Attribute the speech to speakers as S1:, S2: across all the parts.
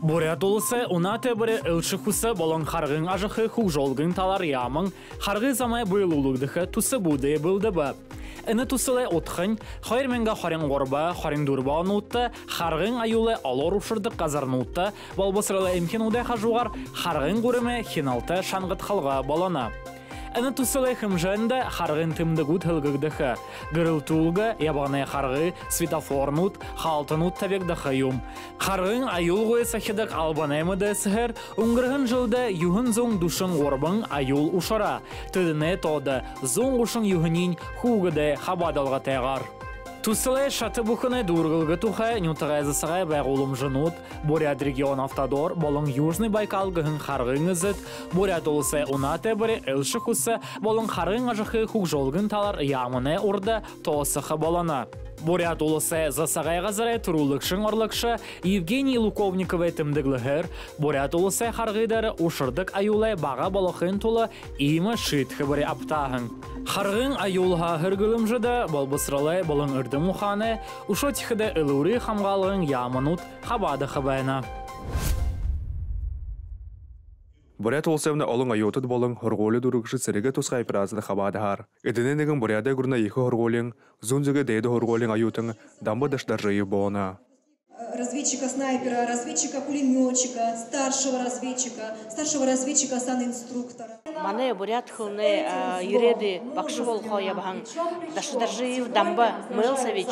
S1: Бурят улысы унате бірі үлші құсы болын қарғын ажықы хук жолгын талар ямын, қарғы замай бұйлулығдықы тусы бұды бұлды ба. Іні тусылы отқын, хайырменға харин ғорба, харин дұрба ануытты, қарғын аюлы алор ұшырдық қазарын ұтты, балбысырылы әмкен удай қажуғар, қарғын ғұрымы хиналты шанғыт қалға балана. Әні тұсылы хымжанды қарғын тымдық ұт хылғығдықы. Гырыл тұлғы, ябағынай қарғы, светофорн ұт, қалтын ұт табекдіқы юм. Қарғын аюл ғой сақедік албанаймыды сығыр, ұңғырғын жылды юғын зоң дұшын ғорбың аюл ұшара. Түдіне тоды, зоң ұшын юғынин хуғыды қабадалға тәғар. Тусылы шаты бұқыны дұрғылғы тұқы нютығайзысыға бәғолым жынут, Бурят регион автодор болың Южный Байкал ғын қарғын ұзыт, Бурят олысы ұнаты бірі үлші құсы болың қарғын ажықы хук жолғын талар ямыны ұрды тоғысықы боланы. Бурят улысы засағай ғазыры тұрулықшын орлықшы Евгений Луковниковы тімдіглігір, Бурят улысы қарғыдары ұшырдық аюлы баға болықын тұлы имі шитқы бірі аптағын. Қарғын аюлға ғыргылым жыды, болбысыралы болың үрді мұханы, ұшо тихіді үлірі қамғалығын ямынут қабады қыбайна.
S2: Бурят олсевна олың айотыд болың хорголы дұрықшы сірігі тұсқа айпыразыды қабады har. Эдененеген буряда гурна екі хорголың, зунзігі дейді хорголың айотың дамбы дыштар жайы болына.
S3: Разведчика-снайпера, разведчика-пулеметчика, старшего разведчика, санинструктора.
S4: Маны бурят хылны иреди бакшывол хоя бахан Дашдаржиев дамба Мэлсович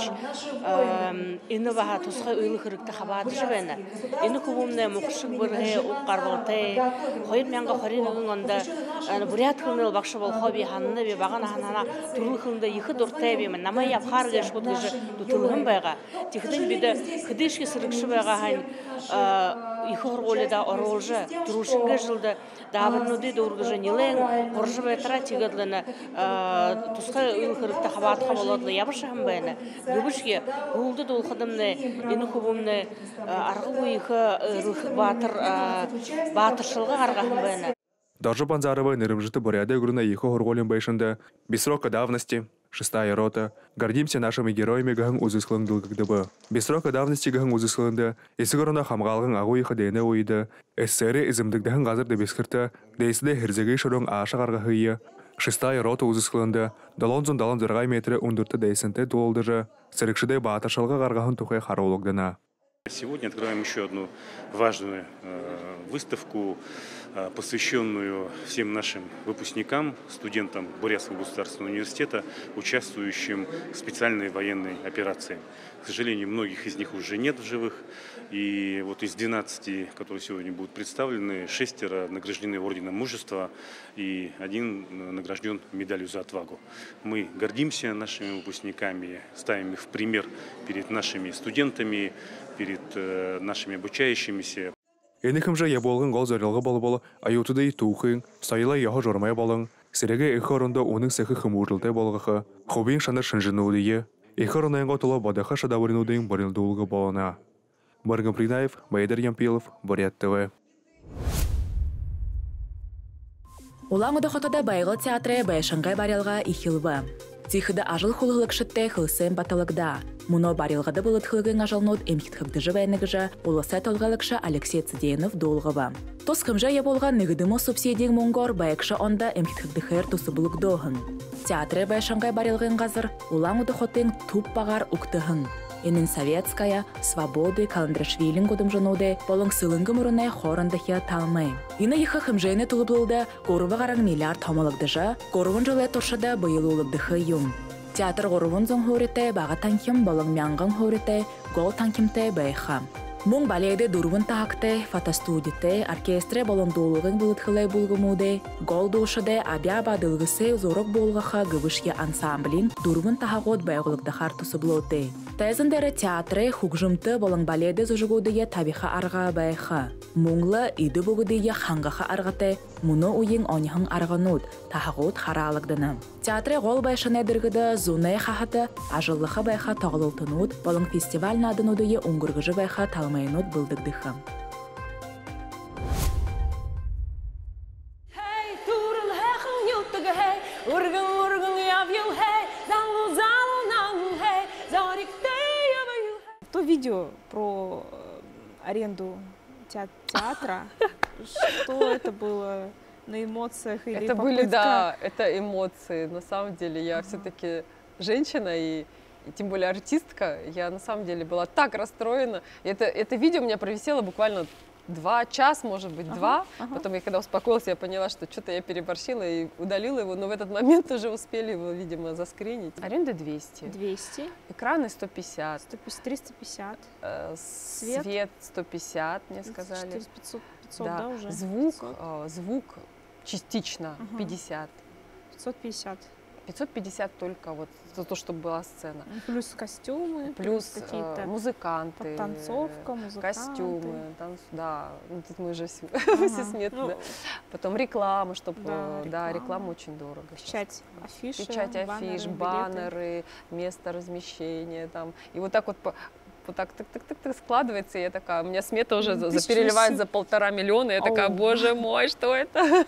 S4: ины баха тусха уйлы хырыкта хабады жібені. Ины кубумны мукшык бұрғы уққарбалты хойыр мәңгі хоринығын онда бурят хылны бакшывол хоби ханны бе бағана ханана турыл хылында екі дұртай бемен намай япхар геш бұтыжы дұтылығын байға. Тихден биді кыдышки сырыкшы байға хайн екі хорголыда оролжы турушынғы жылды дабырнуды дұрғыжы нелең қоржы бәйтіра тегідліні тұсқа үлхірікті қабатқа боладылы ябышығын бәйіні. Гүбішке ғылды долқыдымны, ені құбымны арғы ұйықы рұхық батыршылға арғағын бәйіні.
S2: Даже Панзарова нырымжыты буряда груна екі хорголин байшында без срока давности, 6-я рота, гордимся нашими героями гахын узыскылыңдыл кігдібі. Без срока давности гахын узыскылыңды, есігіріна қамғалғын ағу иқы дейіне ойды, әссәрі изімдігдіғын ғазырды бескірті, дейсіде херзеге шырың ашы қарғахыйы, 6-я рота узыскылыңды, далонзун далон зырғай метрі үндірті дейсінті дуылдыжы, сірікшіде батыршылға қарғахын тұқай қараулығдына.
S5: Сегодня открываем еще одну важную выставку, посвященную всем нашим выпускникам, студентам Бурятского государственного университета, участвующим в специальной военной операции. К сожалению, многих из них уже нет в живых. И вот из 12, которые сегодня будут представлены, 6 награждены орденом мужества и 1 награжден медалью за отвагу. Мы гордимся нашими выпускниками, ставим их в пример перед нашими студентами, перед нашими обучающимися.
S2: Енікім жа еболғын ғол зорелғы болы-болы айотыды туқың, сайылай яғы жормай болың, сірегі екі орында оның сәкі қымуырылдай болғықы, қобен шаныр шынжынудыйы, екі орынайынға тұла бадақы шадавырынудың барылдылығы болына. Баргын Принаев, Байдар Ямпилов, Бурят ТВ.
S6: Улаң ұдықытыда байғы театры байшынғай барелға ихилва. Тихыда ажыл хулылық шытты хылсын баталықда. Муно барелғады бұлыт хылығын ажалнуд эмхитхыбды жывайнығыжа улысы толғалықша Алексей Циденов долғыва. Тос қымжа еболған нығыдымы субсидиң мұңғор байықша онда эмхитхыбды хыр тусы бұлық доғын. Театры байшынғай барелғын ғазыр улаң ұдықытын туп бағар ұқтығын. Енін Советская, Свободы, Каландрашвилин годым жануды, болың сылыңғы мұрынай хорындахия талмай. Ені ехі хымжайны тұлы бұлды, қорывы ғараң миллиард томалықдыжа, қорывын жылай торшада бұйылы ұлықдықы юм. Театр қорывын зоң хөріті, баға танким, болың мяңғын хөріті, гол танкимті байха. Мұң балейді дұрвын тағақты, фотостудиті, оркестрі болың долығын бұлытқылай бұлғымуды, гол дұшыды абяба дылғысы зорық болғаға гүбішке ансамблин дұрвын тағағод байғылықты қартысы бұлыды. Тәзіндері театры хугжымты болың балейді зұжығудыге табиға арға байға. Мұңлы иді бұғыдыге қанғаға арғаты, мұны ойын оңығын арғануд, тағағод қаралығдыны. Театры ғол байшыны дырғыды зунай қағаты, ажыллыға байға тағылылтынуд, болың фестиваль надынудыге ұңғырғыжы байға талмайынуд бұлдығдықы.
S7: То видео про аренду театра. Что это было на эмоциях или
S8: Это были,
S7: попытка?
S8: да, это эмоции. На самом деле я все-таки женщина и тем более артистка. Я на самом деле была так расстроена. Это видео у меня провисело буквально 2 часа, может быть, 2. Потом я когда успокоилась, я поняла, что что-то я переборщила и удалила его. Но в этот момент уже успели его, видимо, заскринить. Аренда 200.
S7: 200.
S8: Экраны 150.
S7: 350.
S8: Свет 150, мне сказали.
S7: 500, да, уже?
S8: Звук частично 50.
S7: 550.
S8: 550 только вот за то, чтобы была сцена.
S7: Плюс костюмы,
S8: плюс
S7: какие-то
S8: музыканты,
S7: танцовка, музыканты.
S8: костюмы, да, ну, тут мы уже все сметы, да. Потом реклама, чтобы, да, реклама очень дорого.
S7: Печать афиш,
S8: баннеры, место размещения там. И вот так вот так складывается, и я такая, у меня смета уже переливает за 1,5 миллиона, я такая, боже мой, что это?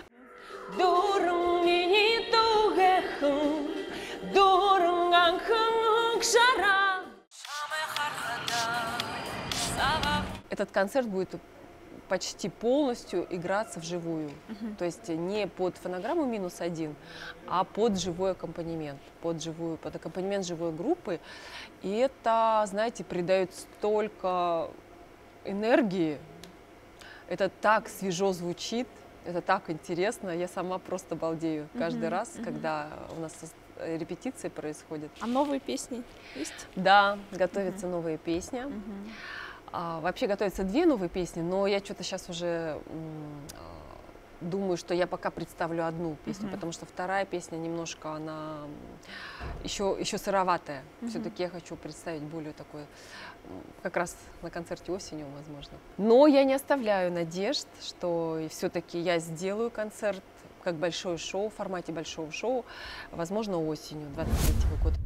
S8: Этот концерт будет почти полностью играться вживую. То есть не под фонограмму -1, а под живой аккомпанемент, под аккомпанемент живой группы. И это, знаете, придает столько энергии. Это так свежо звучит, это так интересно. Я сама просто балдею каждый раз, когда у нас репетиции происходят.
S7: А новые песни есть?
S8: Да, готовятся новые песни. Вообще готовятся 2 новые песни, но я что-то сейчас уже думаю, что я пока представлю одну песню, потому что 2-я песня немножко, она еще сыроватая. Все-таки я хочу представить более такой, как раз на концерте осенью, возможно. Но я не оставляю надежд, что все-таки я сделаю концерт как большое шоу, в формате большого шоу, возможно, осенью 23-го года.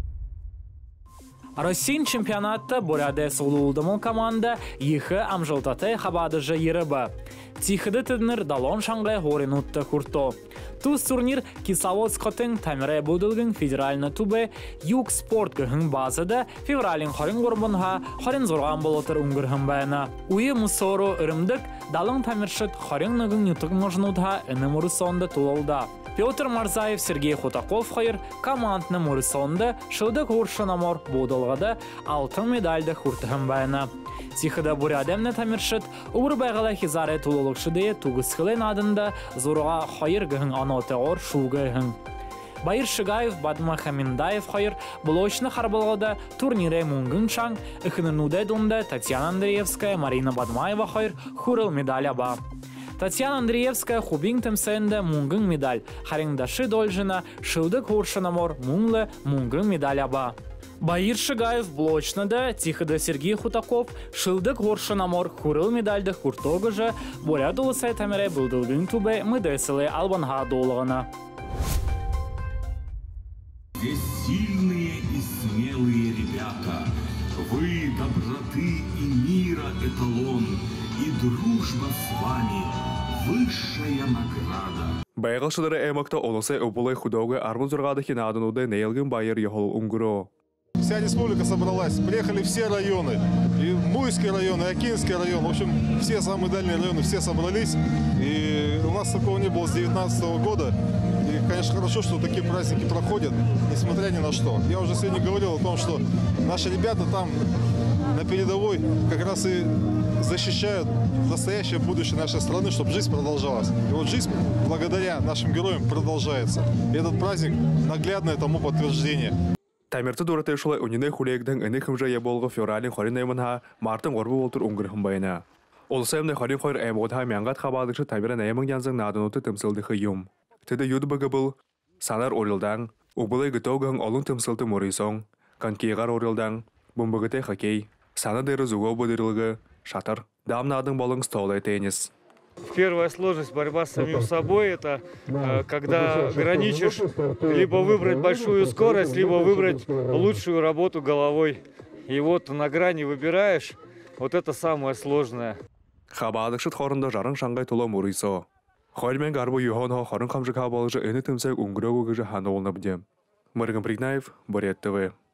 S1: Россия чемпионатта Буряде Сулулдамыл команда Ихы Амжалтате Хабадыжа Ерыба. Тихыды тыдныр Далон Шангай Хоринутта Курто. Туз турнир Кисловодскотың Тамире Будылгын федеральны тубе Юг спорт гыхын базада февралин хорин горбынға хорин зорған болотыр уңгырхын байына. Уйы Мусору Ирымдык Далын Тамиршыт хорин нығын ютық мұжнудға іні Мурысонды тулылда. Петр Марзаев, Сергей Хутаков хайыр командны Мурысонды шылдық уршынамор Будылғады алтын медальды хуртыхын байына. Тихыда Бурядемны Тамиршыт ұбыр байғала хизаре тулылықшыдые туғысқылын адында зорға хайыр гыхын аноты ор шуғы гыхын. Байыр Шыгаев, Бадма Хаминдаев хайыр блочны харбалғада турнире мұңгын шаң, үхінінуде дұнда Татьяна Андреевская, Марина Бадмаева хайыр хурыл медаля ба. Татьяна Андреевская хубин тімсенді мұңгын медаль, хариндашы дольжына шылдық уршынамор мұңлы мұңгын медаля ба. Байыр Шыгаев блочныда Тихыда Сергей Хутаков шылдық уршынамор хурыл медальды хуртогы же Буря дулысай тамире бұлдылгын тубе мүдесілі албанға долығына.
S9: Здесь сильные и смелые ребята. Вы доброты и мира эталон, и дружба с вами высшая награда.
S2: Байғыл шыдары әмікті олысы өбілай худауғы армын зұрғады хинадынуды нейлгін байыр ехол ұңғыру.
S10: Вся республика собралась, приехали все районы, и Муйский район, и Акинский район, в общем, все самые дальние районы, все собрались, и у нас такого не было с 2019 года, и, конечно, хорошо, что такие праздники проходят, несмотря ни на что. Я уже сегодня говорил о том, что наши ребята там на передовой как раз и защищают настоящее будущее нашей страны, чтобы жизнь продолжалась. И вот жизнь благодаря нашим героям продолжается. И этот праздник наглядное тому подтверждение.
S2: Тамирты дұраты ұшылай үніне хулейгдің үні кімжайы болғы февралин хорин әймінға мартын ғорбы болтыр ұңғырхын байына. Олысы әміне хорин қойыр әмғыдға мәңғат қабадықшы Тамирын әймін янзың надынуты тымсылдықы юм. Теді юды бұғы бұл санар орылдан, ұбылай ғытауғын олың тымсылты мұрисоң, конкейғар орылдан, бұмбығытай хоккей, саны дәрі зуғау бұдырылғы, шатыр, дам надың болың столай теннис.
S11: Первая сложность борьба с самим собой — это когда граничишь либо выбрать большую скорость, либо выбрать лучшую работу головой. И вот на грани выбираешь, вот это самое сложное.
S2: Хабадықшыт хорында жарың шаңғай тұла мұрисо. Хоймен гарбы юхонға хорын қамжы қабалыжы әні тімсәк ұңғырау өгіжі ханы олны бдем. Мыргын Пригнаев, Бурят ТВ.